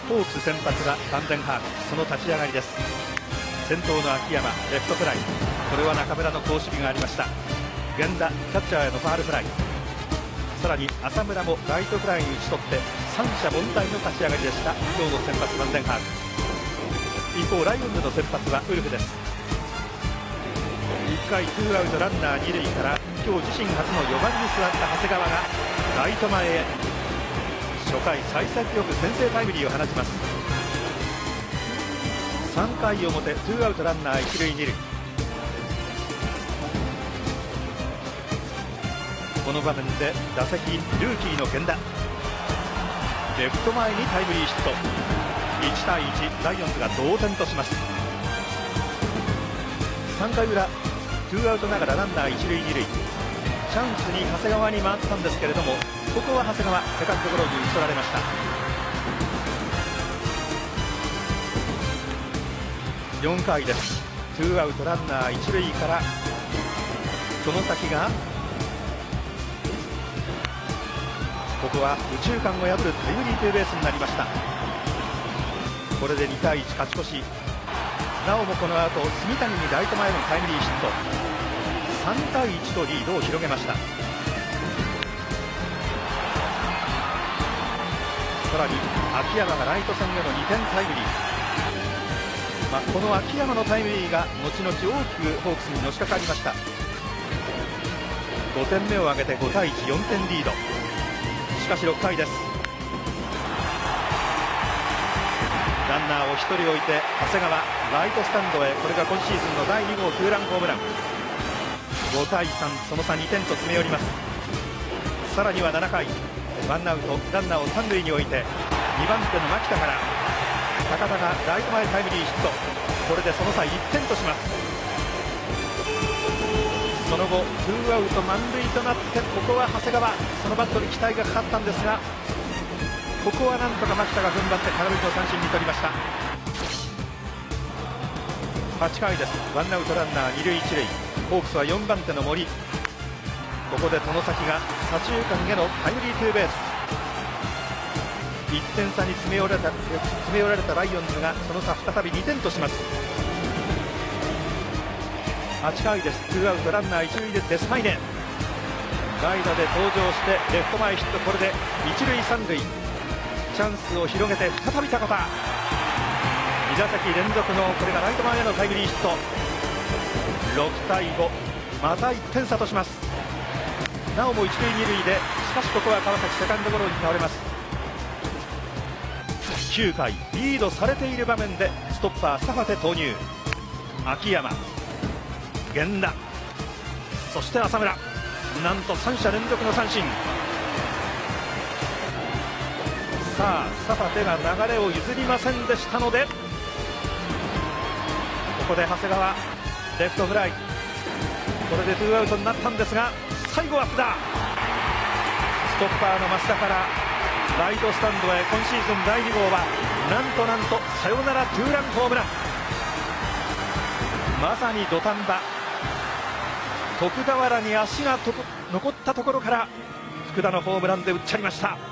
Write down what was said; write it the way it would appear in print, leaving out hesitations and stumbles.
ホークス先発はファンデンハーク。その立ち上がりです。先頭の秋山レフトフライ、これは中村の好守備がありました。源田キャッチャーへのファールフライ、さらに浅村もライトフライに打ち取って三者凡退の立ち上がりでした。今日の先発ファンデンハーク。一方ライオンズの先発はウルフです。1回ツーアウトランナー2塁から今日自身初の4番に座った長谷川がライト前へ初回幸先よく先制タイムリーを放ちます。3回表ツーアウトランナー1塁2塁、この場面で打席ルーキーの源田、レフト前にタイムリーヒット。1対1、ライオンズが同点とします。3回裏ツーアウトながらランナー1塁2塁、チャンスに長谷川に回ったんですけれども、ここは長谷川セカンドゴロに打ち取られました。4回です。ツーアウトランナー1塁からその先がここは右中間を破るタイムリーツーベースになりました。これで2対1勝ち越し、なおもこの後住谷にライト前のタイムリーヒット、3対1とリードを広げました。さらに秋山がライト線への2点タイムリー、この秋山のタイムリーが後々大きくホークスにのしかかりました。5点目を挙げて5対1、4点リード。しかし6回です。ランナーを1人置いて長谷川ライトスタンドへ、これが今シーズンの第2号ツーランホームラン。5対3、その差2点と詰め寄ります。さらには7回ワンアウトランナーを3塁に置いて2番手の牧田から高田がライト前タイムリーヒット。これでその差1点とします。その後ツーアウト満塁となって、ここは長谷川そのバットに期待がかかったんですが、ここはなんとか牧田が踏ん張って空振りの三振に取りました。8回です。ワンアウトランナー2塁1塁、ホークスは4番手の森、ここで外崎が左中間へのタイムリーツーベース。1点差に詰め寄られたライオンズがその差再び2点とします。8回です。ツーアウトランナー1塁でデスパイネ、代打で登場してレフト前ヒット。これで1塁3塁、チャンスを広げて再び高田、2打席連続のこれがライト前へのタイムリーヒット。6対5、また1点差とします。なおも1塁2塁で、しかしここは川崎セカンドゴロに倒れます。9回リードされている場面でストッパーサファテ投入。秋山、源田、そして浅村、なんと3者連続の三振。さあサファテが流れを譲りませんでしたので、ここで長谷川レフトフライ、これでツーアウトになったんですが、最後は福田、ストッパーの増田からライトスタンドへ、今シーズン第2号はなんとサヨナラツーランホームラン。まさに土壇場、徳俵に足が残ったところから福田のホームランで打っちゃいました。